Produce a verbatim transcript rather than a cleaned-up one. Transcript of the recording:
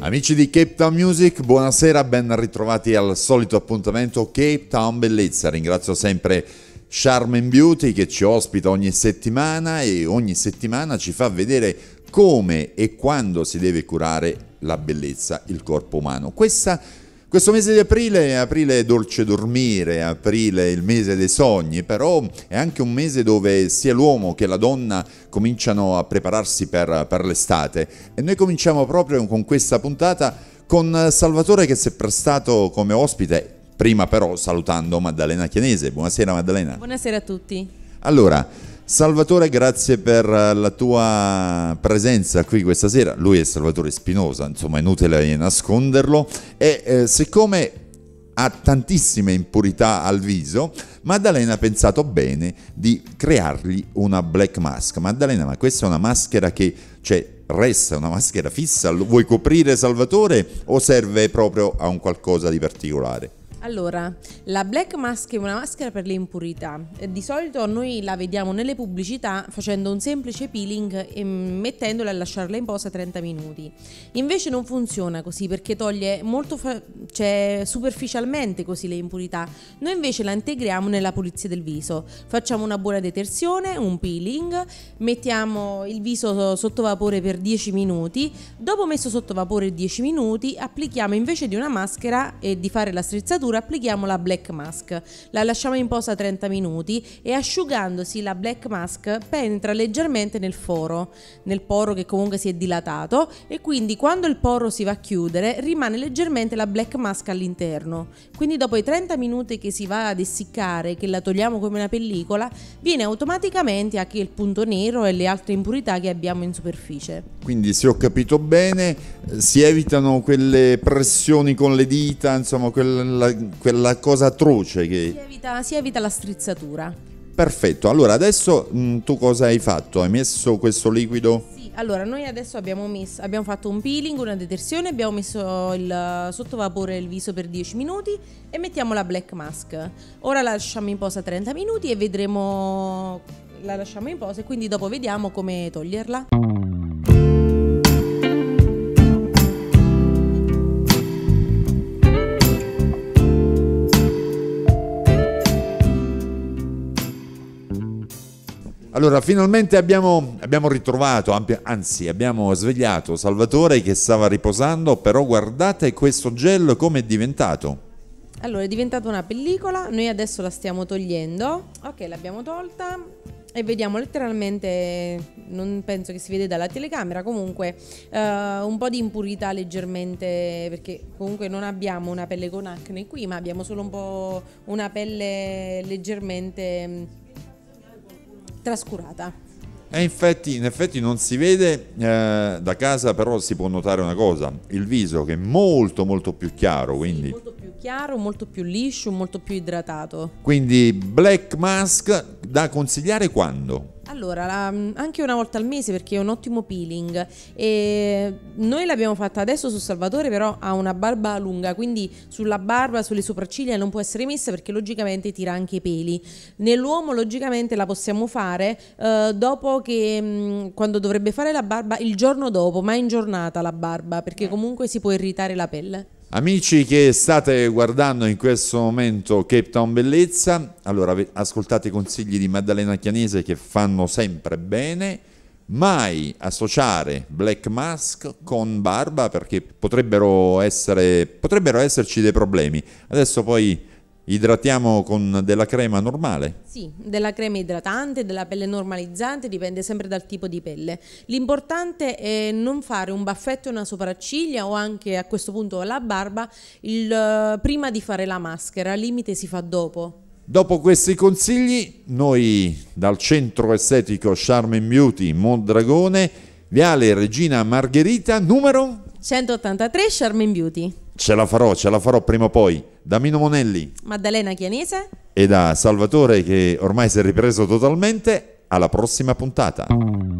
Amici di Cape Town Music, buonasera, ben ritrovati al solito appuntamento Cape Town Bellezza. Ringrazio sempre Charm and Beauty che ci ospita ogni settimana e ogni settimana ci fa vedere come e quando si deve curare la bellezza, il corpo umano. Questa, questo mese di aprile, aprile è dolce dormire, aprile è il mese dei sogni, però è anche un mese dove sia l'uomo che la donna cominciano a prepararsi per, per l'estate e noi cominciamo proprio con questa puntata con Salvatore che si è prestato come ospite. Prima però salutando Maddalena Chianese. Buonasera Maddalena. Buonasera a tutti. Allora, Salvatore, grazie per la tua presenza qui questa sera. Lui è Salvatore Spinosa, insomma è inutile nasconderlo. E eh, siccome ha tantissime impurità al viso, Maddalena ha pensato bene di creargli una black mask. Maddalena, ma questa è una maschera che, cioè, resta una maschera fissa? Lo vuoi coprire Salvatore o serve proprio a un qualcosa di particolare? Allora, la black mask è una maschera per le impurità. Di solito noi la vediamo nelle pubblicità facendo un semplice peeling e mettendola e lasciarla in posa trenta minuti. Invece non funziona così perché toglie molto fa- cioè, superficialmente così le impurità. Noi invece la integriamo nella pulizia del viso. Facciamo una buona detersione, un peeling, mettiamo il viso sotto vapore per dieci minuti. Dopo messo sotto vapore dieci minuti, applichiamo invece di una maschera e di fare la strizzatura applichiamo la black mask, la lasciamo in posa trenta minuti e asciugandosi la black mask penetra leggermente nel foro, nel poro che comunque si è dilatato e quindi quando il poro si va a chiudere rimane leggermente la black mask all'interno. Quindi dopo i trenta minuti che si va ad essiccare, che la togliamo come una pellicola, viene automaticamente anche il punto nero e le altre impurità che abbiamo in superficie. Quindi se ho capito bene si evitano quelle pressioni con le dita, insomma quella quella cosa atroce che... Si evita, si evita la strizzatura. Perfetto, allora adesso mh, tu cosa hai fatto? Hai messo questo liquido? Sì, allora noi adesso abbiamo, messo, abbiamo fatto un peeling, una detersione, abbiamo messo il sottovapore il viso per dieci minuti e mettiamo la black mask. Ora la lasciamo in posa trenta minuti e vedremo, la lasciamo in posa e quindi dopo vediamo come toglierla. Allora, finalmente abbiamo, abbiamo ritrovato, anzi abbiamo svegliato Salvatore che stava riposando, però guardate questo gel come è diventato. Allora, è diventata una pellicola, noi adesso la stiamo togliendo, ok, l'abbiamo tolta e vediamo letteralmente, non penso che si vede dalla telecamera, comunque uh, un po' di impurità leggermente, perché comunque non abbiamo una pelle con acne qui, ma abbiamo solo un po' una pelle leggermente trascurata. E infatti, in effetti non si vede eh, da casa, però si può notare una cosa, il viso che è molto molto più chiaro, quindi sì, molto più chiaro, molto più liscio, molto più idratato. Quindi black mask da consigliare quando? Allora, la, anche una volta al mese perché è un ottimo peeling e noi l'abbiamo fatta adesso su Salvatore, però ha una barba lunga, quindi sulla barba, sulle sopracciglia non può essere messa perché logicamente tira anche i peli. Nell'uomo logicamente la possiamo fare eh, dopo che mh, quando dovrebbe fare la barba il giorno dopo, ma in giornata la barba, perché comunque si può irritare la pelle. Amici che state guardando in questo momento Cape Town Bellezza, allora ascoltate i consigli di Maddalena Chianese che fanno sempre bene, mai associare black mask con barba perché potrebbero essere, potrebbero esserci dei problemi. Adesso poi idratiamo con della crema normale? Sì, della crema idratante, della pelle normalizzante, dipende sempre dal tipo di pelle. L'importante è non fare un baffetto e una sopracciglia o anche a questo punto la barba il, prima di fare la maschera, al limite si fa dopo. Dopo questi consigli, noi dal centro estetico Charm and Beauty Mondragone, Viale Regina Margherita, numero centottantatré, Charm and Beauty. Ce la farò, ce la farò prima o poi. Da Mino Monelli, Maddalena Chianese e da Salvatore che ormai si è ripreso totalmente. Alla prossima puntata.